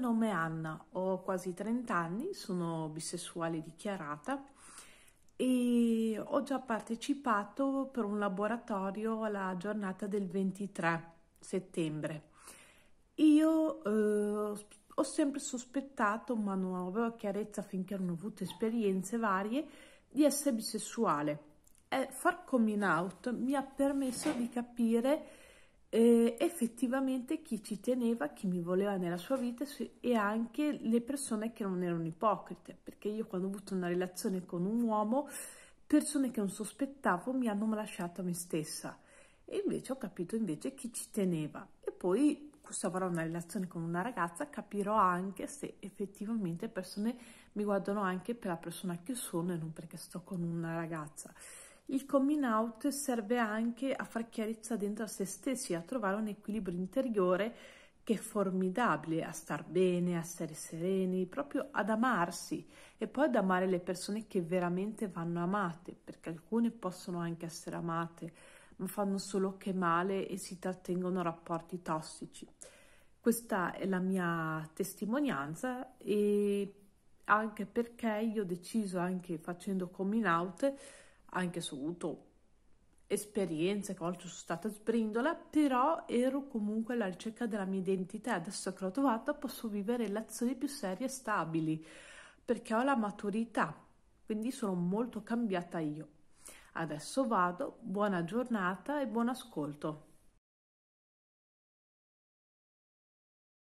nome è Anna, ho quasi 30 anni, sono bisessuale dichiarata e ho già partecipato per un laboratorio alla giornata del 23 settembre. Io ho sempre sospettato, ma non avevo chiarezza finché non ho avuto esperienze varie, di essere bisessuale. E far coming out mi ha permesso di capire effettivamente chi ci teneva, chi mi voleva nella sua vita e anche le persone che non erano ipocrite, perché io quando ho avuto una relazione con un uomo, persone che non sospettavo mi hanno lasciato a me stessa e invece ho capito invece chi ci teneva e poi se avrò una relazione con una ragazza capirò anche se effettivamente persone mi guardano anche per la persona che sono e non perché sto con una ragazza. Il coming out serve anche a far chiarezza dentro a se stessi, a trovare un equilibrio interiore che è formidabile, a star bene, a stare sereni, proprio ad amarsi e poi ad amare le persone che veramente vanno amate, perché alcune possono anche essere amate, ma fanno solo che male e si trattengono rapporti tossici. Questa è la mia testimonianza e anche perché io ho deciso, anche facendo coming out, anche se ho avuto esperienze, che a volte sono stata sbrindola, però ero comunque alla ricerca della mia identità. Adesso che l'ho trovata posso vivere relazioni più serie e stabili, perché ho la maturità, quindi sono molto cambiata io. Adesso vado, buona giornata e buon ascolto.